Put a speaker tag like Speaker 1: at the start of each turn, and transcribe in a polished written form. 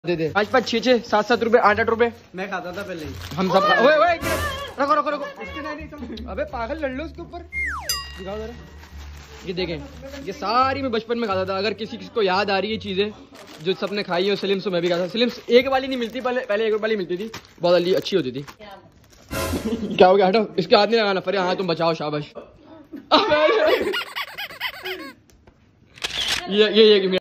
Speaker 1: दे दे 5-5 6-6 7-7 रुपए 8-8 रुपए
Speaker 2: मैं खाता था पहले ही।
Speaker 1: हम सब ओए रखो रखो रखो। अबे पागल लड़ लो उसके ऊपर, दिखाओ जरा। ये देखें, ये सारी मैं बचपन में खाता था। अगर किसी को याद आ रही है चीजें जो सबने खाई है, स्लिम्स तो मैं भी खाता था। स्लिम्स एक वाली नहीं मिलती, पहले एक वाली मिलती थी, बहुत अच्छी होती थी। क्या हो गया, हटो, इसके हाथ नहीं लगाना। पर हाँ तुम बचाओ, शाबाश। ये